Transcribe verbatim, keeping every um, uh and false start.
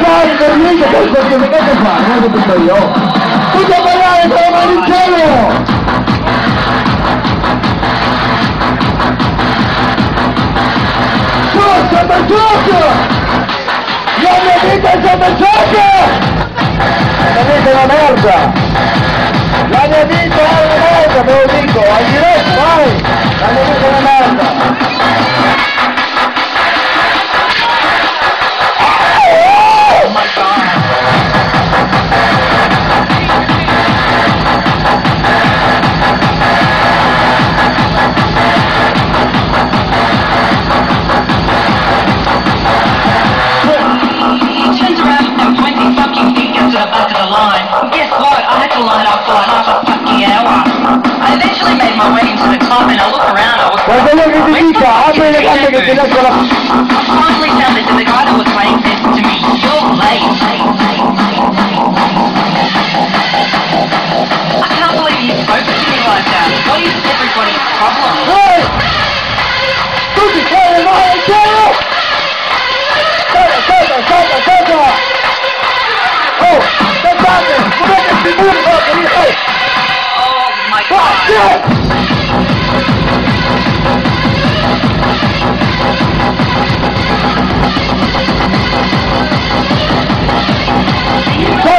fare per niente per questo che dovete fare, non lo dico io. Tutto a ballare con la mano in cielo! Su, sotto gioco! La mia vita è sotto gioco! La mia vita è una merda! La mia vita è una merda, ve lo dico! Al diretto, vai! La mia vita è una merda! Oh my god! He turns around and twenty fucking feet gets to the back of the line. Guess what? I had to line up for half a fucking hour. I eventually made my way into the club and I look around. I was Guarda che ti dica, apri le gambe che ti lascio la... I finally found that the guy that was playing said to me, "You're late." I can't believe you spoke to me like that. What is everybody's problem? Ehi! Tutti fuori, vai al cielo! Aspetta, aspetta, aspetta, aspetta! Oh, aspettate! Com'è che si burla? Oh my god. Ah, shit! Are you ready? Ciao!